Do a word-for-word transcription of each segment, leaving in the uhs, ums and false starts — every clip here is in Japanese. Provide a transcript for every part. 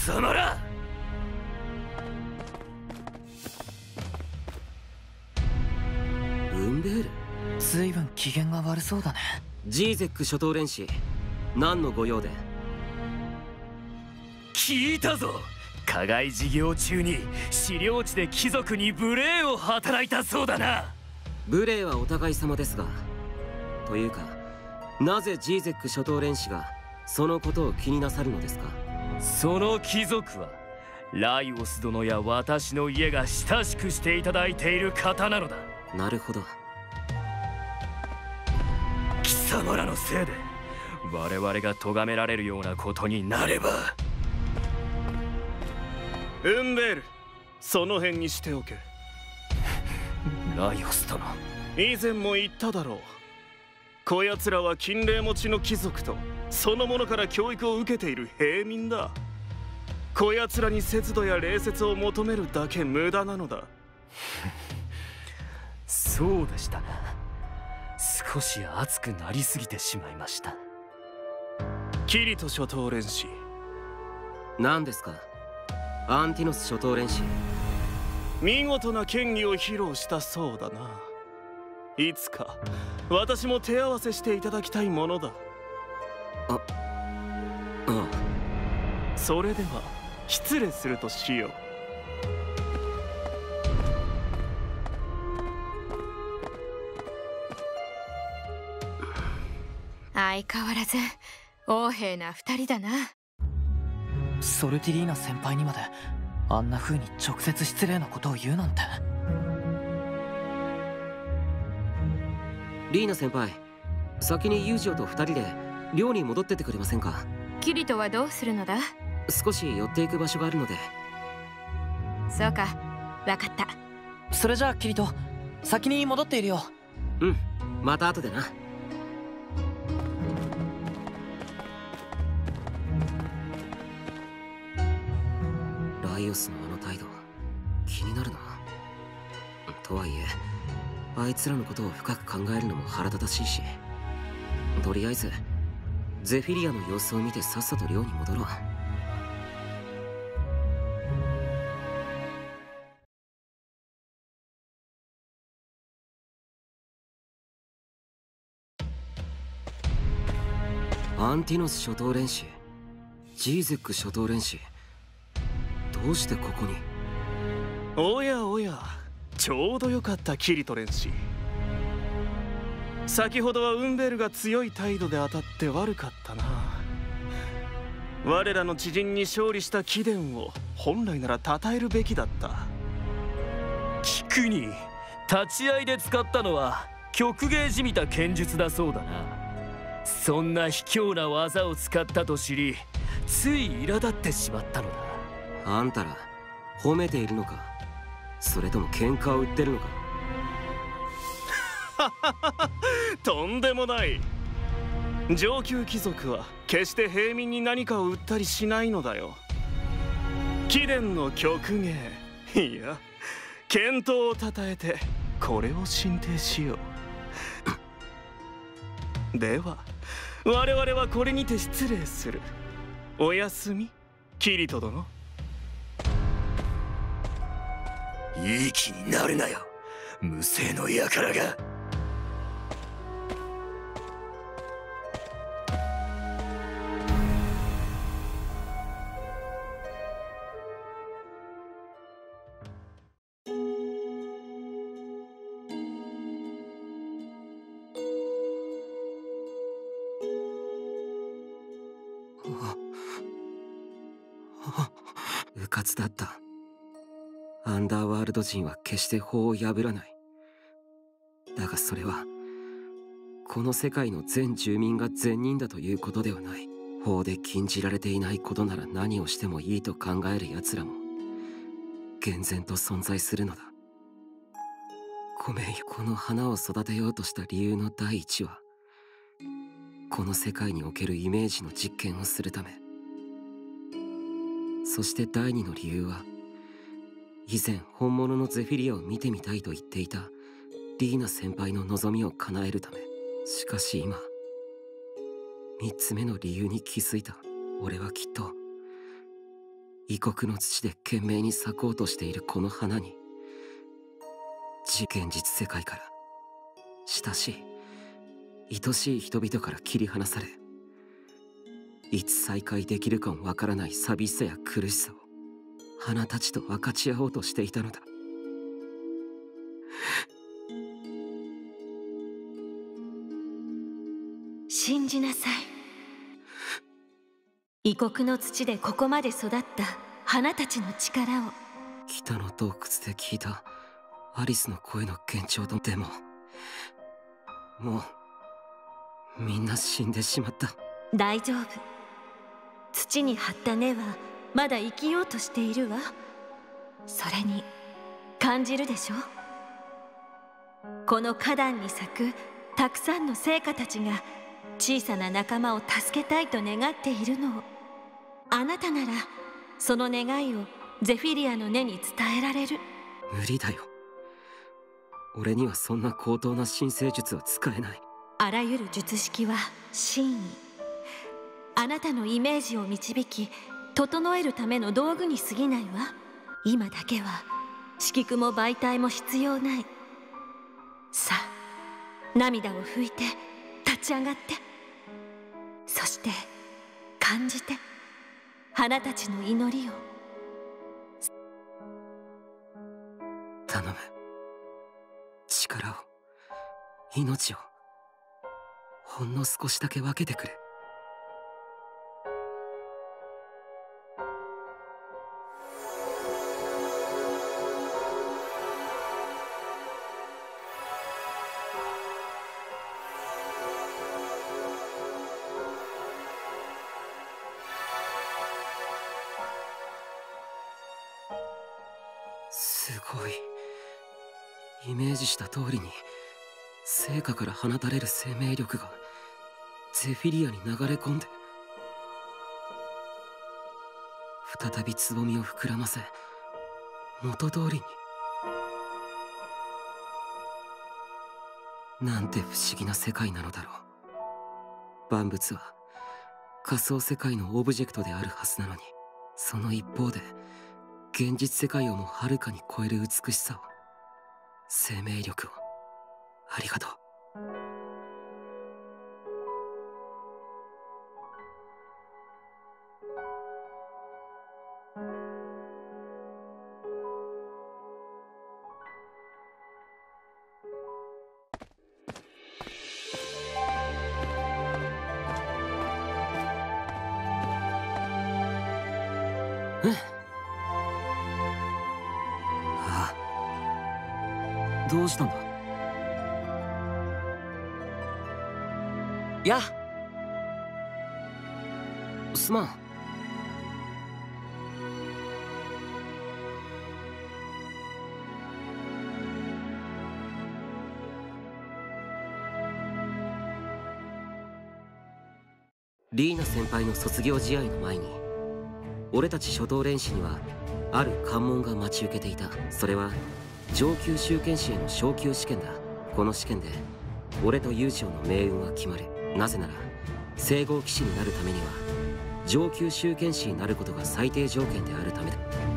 様ら。 ウンベール、 随分機嫌が悪そうだね。 ジーゼック諸島連使、何の御用で？ 聞いたぞ。課外事業中に資料地で貴族に無礼を働いたそうだな。 無礼はお互い様ですが、というかなぜジーゼック諸島連使がそのことを気になさるのですか？ その貴族はライオス殿や私の家が親しくしていただいている方なのだ。 なるほど。 貴様らのせいで我々が咎められるようなことになれば。 ウンベール、その辺にしておけ。 ライオス殿、 以前も言っただろう。こやつらは金霊持ちの貴族とその者から教育を受けている平民だ。こやつらに節度や礼節を求めるだけ無駄なのだ。 そうでしたな。少し熱くなりすぎてしまいました。 キリト諸島連使、 何ですか？アンティノス諸島連使、 見事な剣技を披露したそうだな。いつか私も手合わせしていただきたいものだ。 あ、ああ。 それでは失礼するとしよう。 相変わらず横柄な二人だな。 ソルティリーナ先輩にまであんな風に直接失礼なことを言うなんて。 リーナ先輩、先にユージオと二人で寮に戻ってってくれませんか？ キリトはどうするのだ？ 少し寄っていく場所があるので。 そうか、わかった。 それじゃあキリト、先に戻っているよ。 うん、また後でな。ライオスのあの態度気になるな。とはいえあいつらのことを深く考えるのも腹立たしいし、とりあえずゼフィリアの様子を見てさっさと寮に戻ろう。アンティノス諸島連使、ジーゼック諸島連使、どうしてここに？ おやおや、ちょうどよかったキリト連使。先ほどはウンベールが強い態度で当たって悪かったな。我らの知人に勝利した貴殿を本来なら称えるべきだった。 聞くに立ち合いで使ったのは曲芸じみた剣術だそうだな。そんな卑怯な技を使ったと知り、つい苛立ってしまったのだ。 あんたら褒めているのか、それとも喧嘩を売ってるのか？ とんでもない。上級貴族は決して平民に何かを売ったりしないのだよ。貴殿の曲芸、いや健闘をたたえてこれを進呈しよう。では我々はこれにて失礼する。おやすみキリト殿。 いい気になるなよ、無声の輩が。 うかつだった。アンダーワールド人は決して法を破らない。だがそれはこの世界の全住民が善人だということではない。法で禁じられていないことなら何をしてもいいと考える奴らも厳然と存在するのだ。ごめんよ。この花を育てようとした理由の第一は、この世界におけるイメージの実験をするため。そして第二の理由は、以前本物のゼフィリアを見てみたいと言っていたリーナ先輩の望みを叶えるため。しかし今、三つ目の理由に気づいた。俺はきっと異国の土で懸命に咲こうとしているこの花に、現実世界から親しい愛しい人々から切り離され、いつ再会できるかもわからない寂しさや苦しさを花たちと分かち合おうとしていたのだ。 信じなさい。異国の土でここまで育った花たちの力を。 北の洞窟で聞いたアリスの声の幻聴と、でももうみんな死んでしまった。 大丈夫。土に張った根はまだ生きようとしているわ。それに感じるでしょ。この花壇に咲くたくさんの聖火たちが小さな仲間を助けたいと願っているのを。あなたならその願いをゼフィリアの根に伝えられる。 無理だよ。俺にはそんな高等な神聖術は使えない。 あらゆる術式は真意。あなたのイメージを導き整えるための道具に過ぎないわ。今だけは色句も媒体も必要ない。さあ、涙を拭いて立ち上がって、そして感じて花たちの祈りを。 頼む。力を、命をほんの少しだけ分けてくれ。すごい。イメージした通りに聖火から放たれる生命力がゼフィリアに流れ込んで、再びつぼみを膨らませ元通りに。なんて不思議な世界なのだろう。万物は仮想世界のオブジェクトであるはずなのに、その一方で現実世界をもはるかに超える美しさを、生命力を、ありがとう。ああ、どうしたんだ。 やすまん。リーナ先輩の卒業試合の前に、俺たち初等練士にはある関門が待ち受けていた。それは上級修験士への昇級試験だ。この試験で俺と友情の命運は決まる。なぜなら聖号騎士になるためには上級修験士になることが最低条件であるためだ。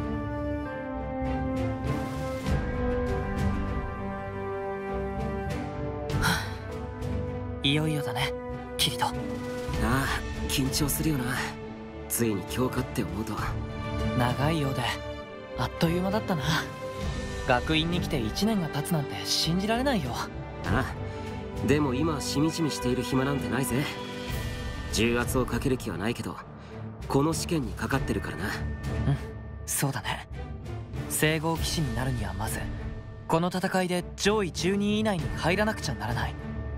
いよいよだね、キリト。 ああ、緊張するよな。ついに今日かって思うと。 長いようであっという間だったな。学院に来ていちねんが経つなんて信じられないよ。 ああ、でも今はしみじみしている暇なんてないぜ。重圧をかける気はないけど、この試験にかかってるからな。 うん、そうだね。聖号騎士になるにはまずこの戦いで上位じゅうにい以内に入らなくちゃならない。ん？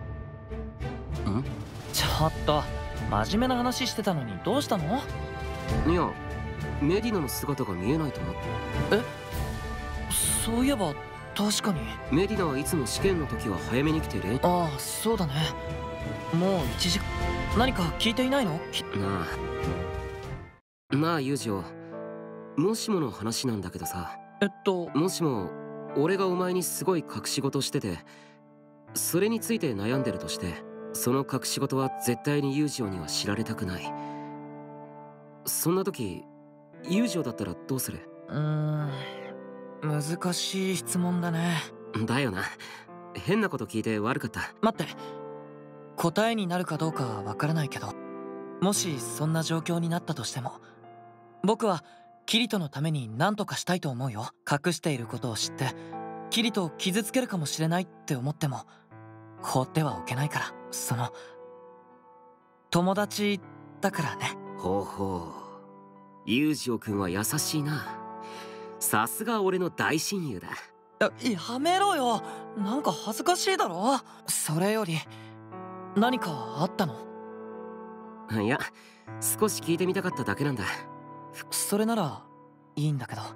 ちょっと真面目な話してたのにどうしたの？ いや、メディナの姿が見えないと思って。 え？そういえば確かに。 メディナはいつも試験の時は早めに来てる。 ああ、そうだね。もういちじかん。何か聞いていないの？ なあなあ、ユージオ、もしもの話なんだけどさ。 えっともしも俺がお前にすごい隠し事してて、それについて悩んでるとして、その隠し事は絶対にユージオには知られたくない。そんな時友情だったらどうする？ うーん難しい質問だね。 だよな。変なこと聞いて悪かった。 待って、答えになるかどうかはわからないけど、もしそんな状況になったとしても、僕はキリトのために何とかしたいと思うよ。隠していることを知ってキリトを傷つけるかもしれないって思っても放ってはおけないから。その友達だからね。 ほうほう、友情くんは優しいな。さすが俺の大親友だ。 や, やめろよ、なんか恥ずかしいだろ。それより何かあったの？ いや、少し聞いてみたかっただけなんだ。 それならいいんだけど。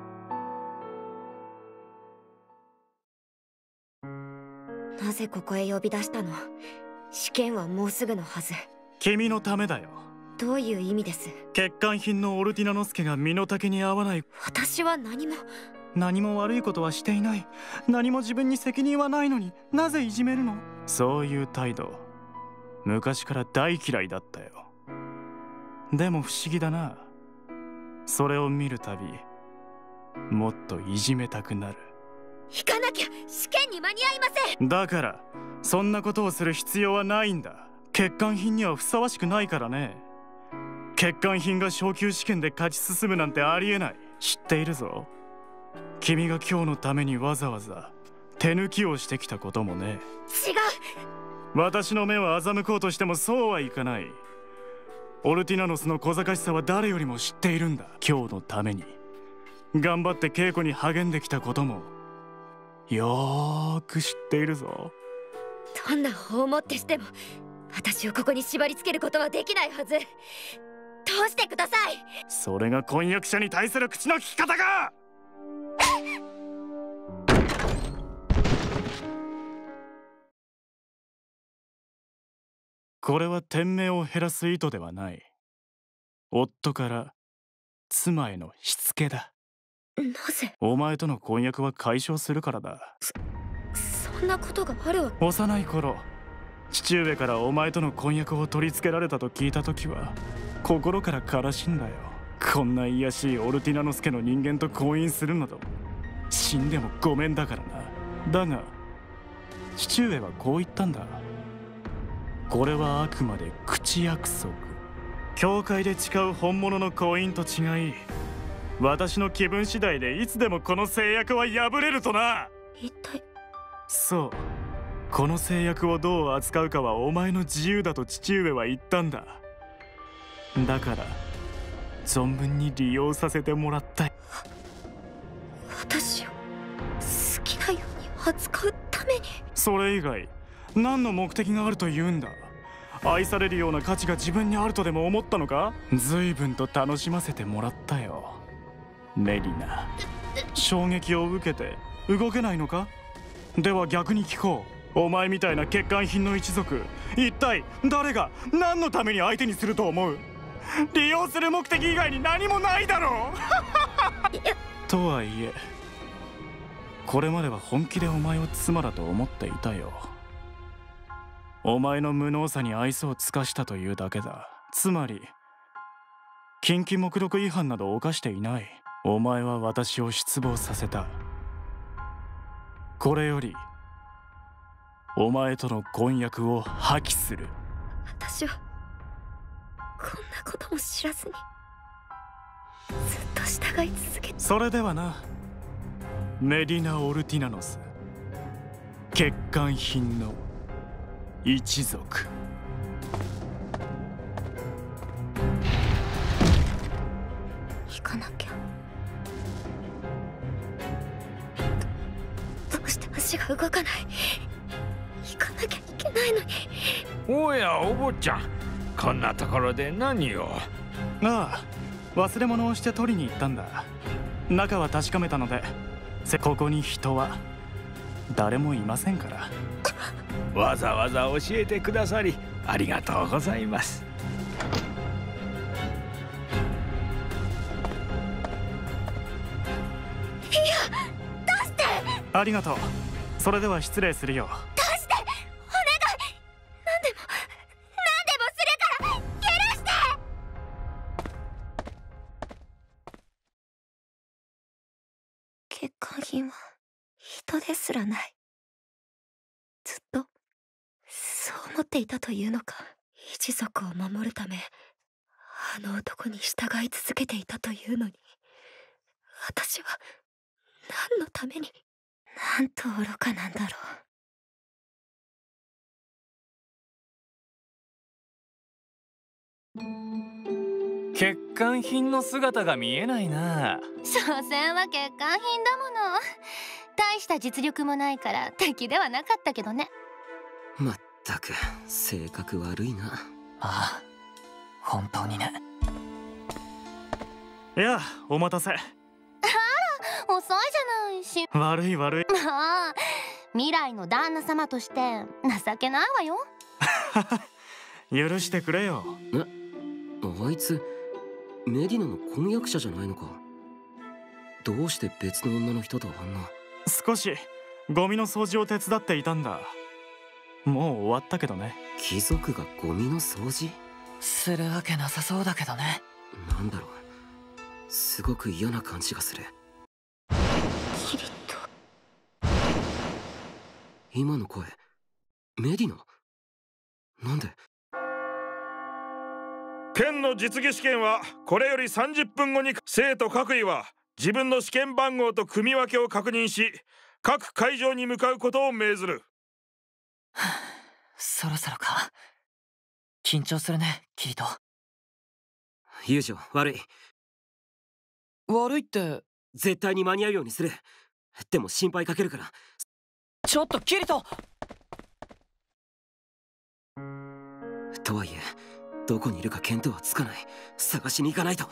なぜここへ呼び出したの？試験はもうすぐのはず。 君のためだよ。 どういう意味です？ 欠陥品のオルティナノスケが身の丈に合わない。 私は何も何も悪いことはしていない。何も自分に責任はないのになぜいじめるの？そういう態度昔から大嫌いだったよ。でも不思議だな。それを見るたびもっといじめたくなる。 行かなきゃ、試験に間に合いません。 だからそんなことをする必要はないんだ。欠陥品にはふさわしくないからね。欠陥品が昇級試験で勝ち進むなんてありえない。知っているぞ。君が今日のためにわざわざ手抜きをしてきたこともね。 違う。 私の目を欺こうとしてもそうはいかない。オルティナノスの小賢しさは誰よりも知っているんだ。今日のために頑張って稽古に励んできたこともよーく知っているぞ。 どんな法をもってしても私をここに縛り付けることはできないはず。通してください。 それが婚約者に対する口の利き方か。これは天命を減らす意図ではない。夫から妻へのしつけだ。 なぜ？ お前との婚約は解消するからだ。 そ、そんなことがあるわけ？ 幼い頃父上からお前との婚約を取り付けられたと聞いた時は心から悲しんだよ。こんな卑しいオルティナノスケの人間と婚姻するなど死んでもごめんだからな。だが父上はこう言ったんだ。これはあくまで口約束。教会で誓う本物の婚姻と違い、私の気分次第でいつでもこの制約は破れるとな。 一体。 そう、この制約をどう扱うかはお前の自由だと父上は言ったんだ。だから存分に利用させてもらった。 私を好きなように扱うために？ それ以外何の目的があるというんだ。愛されるような価値が自分にあるとでも思ったのか？随分と楽しませてもらったよメリナ。衝撃を受けて動けないのか？では逆に聞こう。お前みたいな欠陥品の一族、一体誰が何のために相手にすると思う？利用する目的以外に何もないだろうとはいえこれまでは本気でお前を妻だと思っていたよ。お前の無能さに愛想を尽かしたというだけだ。つまり禁忌目録違反など犯していない。お前は私を失望させた。これよりお前との婚約を破棄する。 私はこんなことも知らずにずっと従い続け。 それではな、メディナ・オルティナノス、欠陥品の一族。 行かなきゃ。ど、どうして足が動かない？行かなきゃいけないのに。 おやお坊ちゃん、こんなところで何を？ ああ、忘れ物をして取りに行ったんだ。中は確かめたので、ここに人は誰もいませんから。 わざわざ教えてくださりありがとうございます。 いや、どうして？ ありがとう。それでは失礼するよ。 どうして？お願い。何でも何でもするから許して。 近は人ですらない。ずっとそう思っていたというのか。一族を守るためあの男に従い続けていたというのに、私は何のために。なんと愚かなんだろう。欠陥品の姿が見えないな。 所詮は欠陥品だもの。大した実力もないから敵ではなかったけどね。 まったく性格悪いな。 ああ、本当にね。 いや、お待たせ。 あら、遅いじゃないし。 悪い悪い。 まあ、未来の旦那様として情けないわよ。 許してくれよ。 え、あいつメディナの婚約者じゃないのか。どうして別の女の人とあんな。 少しゴミの掃除を手伝っていたんだ。もう終わったけどね。 貴族がゴミの掃除するわけなさそうだけどね。 なんだろう、すごく嫌な感じがする。 キリト。 今の声メディナ。なんで。 剣の実技試験はこれよりさんじゅっぷんごに、生徒各位は自分の試験番号と組み分けを確認し、各会場に向かうことを命ずる。 そろそろか。緊張するね、キリト。 友情悪い。 悪いって。 絶対に間に合うようにする。でも心配かけるから。 ちょっとキリト。 とはいえどこにいるか見当はつかない。探しに行かないと。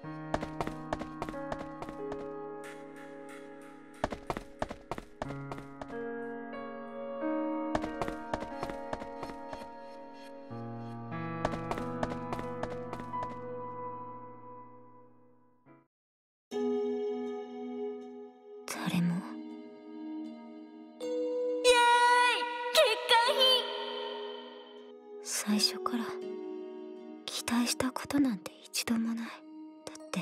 誰も。イエーイ！欠陥品！最初から期待したことなんて一度もない。だって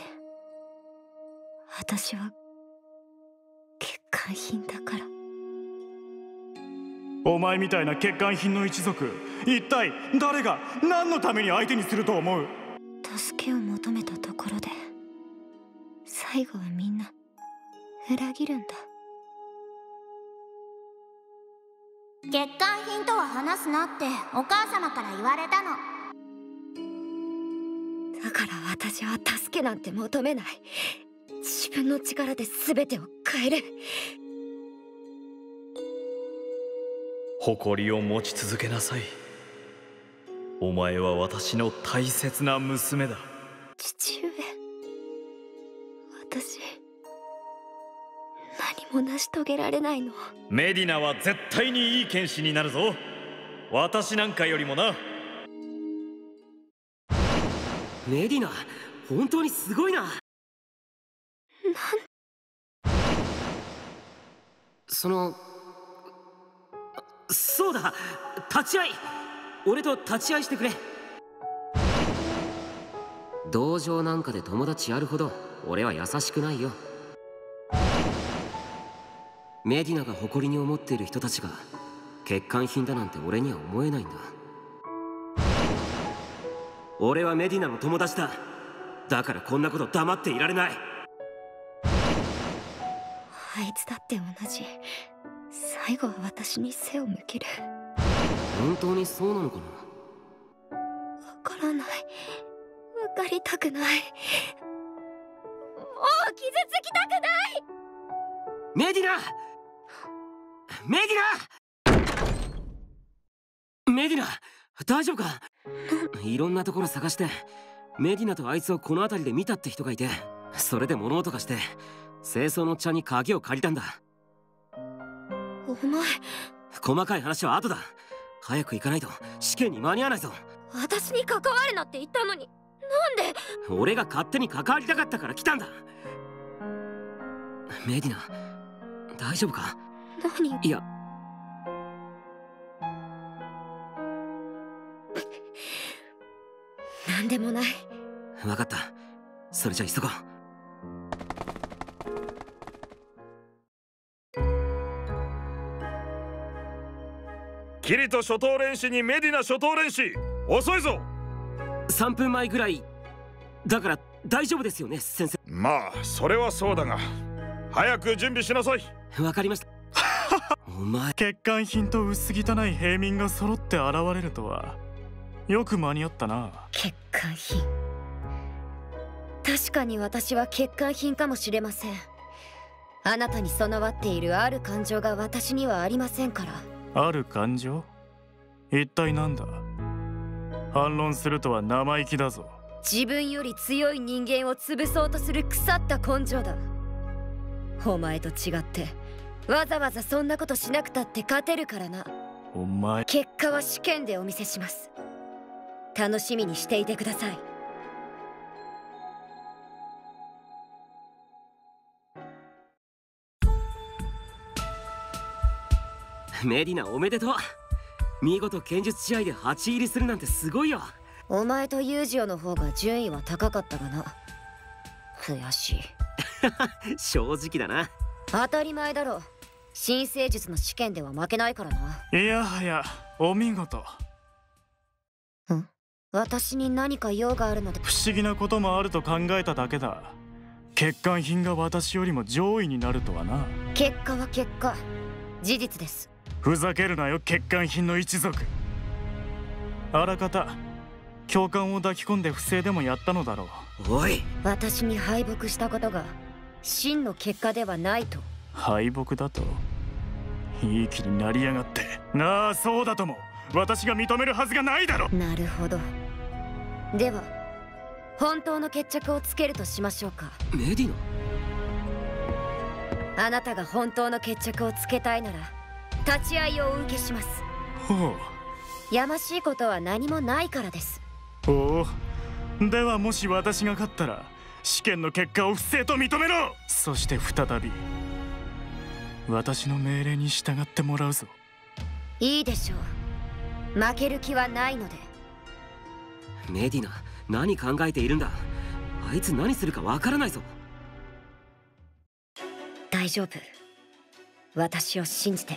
私は欠陥品だから。 お前みたいな欠陥品の一族、一体誰が何のために相手にすると思う。 助けを求めたところで最後はみんな裏切るんだ。 欠陥品とは話すなってお母様から言われたの。 だから私は助けなんて求めない。自分の力で全てを変える。 誇りを持ち続けなさい。お前は私の大切な娘だ。 父上、私何も成し遂げられないの。 メディナは絶対にいい剣士になるぞ。私なんかよりもな。 メディナ本当にすごいな。 なんそのそうだ、立ち会い。俺と立ち会いしてくれ。道場なんかで友達やるほど俺は優しくないよ。メディナが誇りに思っている人たちが欠陥品だなんて俺には思えないんだ。俺はメディナの友達だ。だからこんなこと黙っていられない。 あいつだって同じ。最後は私に背を向ける。 本当にそうなのかな。 わからない。わかりたくない。もう傷つきたくない。 メディナメディナメディナ大丈夫か。いろんなところ探してメディナとあいつをこの辺りで見たって人がいて、それで物音がして清掃の茶に鍵を借りたんだ。 お前、 細かい話は後だ。早く行かないと試験に間に合わないぞ。 私に関わるなって言ったのに、なんで。 俺が勝手に関わりたかったから来たんだ。メディナ大丈夫か。 何。 いやなんでもない。 分かった。それじゃ急ごう。 キリト初等練士にメディナ初等練士、遅いぞ。 さんぷんまえぐらいだから大丈夫ですよね先生。 まあそれはそうだが、早く準備しなさい。 わかりました。お前欠陥品と薄汚い平民が揃って現れるとはよく間に合ったな。 欠陥品、確かに私は欠陥品かもしれません。あなたに備わっているある感情が私にはありませんから。 ある感情？一体なんだ？反論するとは生意気だぞ。 自分より強い人間を潰そうとする腐った根性だ。お前と違ってわざわざそんなことしなくたって勝てるからな。 お前、 結果は試験でお見せします。楽しみにしていてください。 メディナおめでとう。見事剣術試合ではち入りするなんてすごいよ。 お前とユージオの方が順位は高かったがな。悔しい。 正直だな。 当たり前だろ。新生術の試験では負けないからな。 いやはやお見事。 ん？私に何か用があるので。 不思議なこともあると考えただけだ。欠陥品が私よりも上位になるとはな。 結果は結果、事実です。 ふざけるなよ欠陥品の一族。あらかた教官を抱き込んで不正でもやったのだろう。おい、 私に敗北したことが真の結果ではないと。 敗北だと？いい気になりやがって。なあ、そうだとも私が認めるはずがないだろ。 なるほど。では本当の決着をつけるとしましょうか。 メディナ、あなたが本当の決着をつけたいなら立ち会いをお受けします。 ほう。やましいことは何もないからです。 おお、ではもし私が勝ったら試験の結果を不正と認めろ。そして再び私の命令に従ってもらうぞ。 いいでしょう。負ける気はないので。 メディナ、何考えているんだ。あいつ何するかわからないぞ。 大丈夫、私を信じて。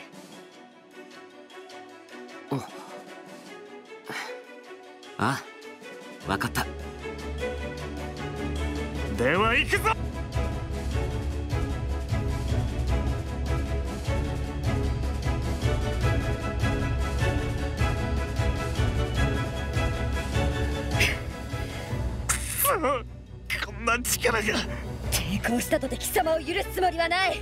ああ、わかった。 では行くぞ。こんな力が。 抵抗したとて貴様を許すつもりはない。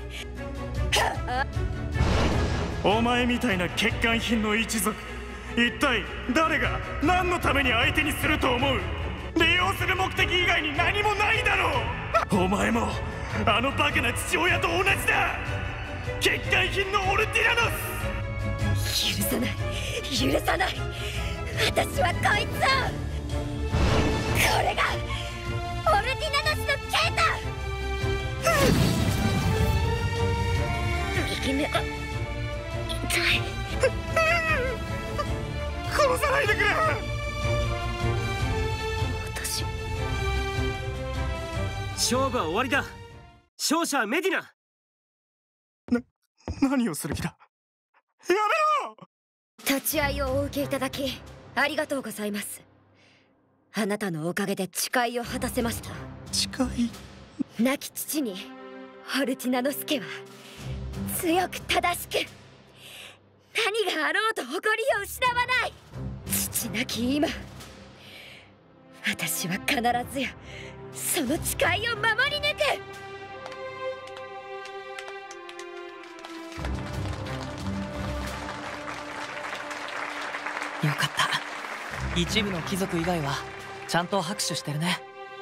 お前みたいな欠陥品の一族、一体誰が何のために相手にすると思う？利用する目的以外に何もないだろう。お前もあのバカな父親と同じだ。欠陥品のオルティラノス。 許さない、許さない。私はこいつを。これがオルティナノスのケータ。右目が痛い。 殺さないでくれ。 私、 勝負は終わりだ。勝者はメディナ。 な、何をする気だ。やめろ。 立ち会いをお受けいただきありがとうございます。あなたのおかげで誓いを果たせました。 誓い？亡き父にオルティナノス家は強く正しく、何があろうと誇りを失わない。父なき今、私は必ずやその誓いを守り抜く。 よかった。一部の貴族以外はちゃんと拍手してるね。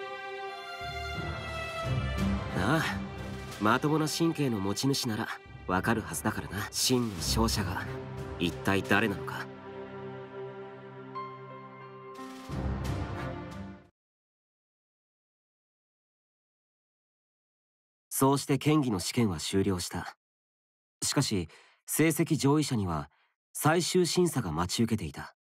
ああ、まともな神経の持ち主ならわかるはずだからな。真の勝者が一体誰なのか。そうして剣技の試験は終了した。しかし成績上位者には最終審査が待ち受けていた。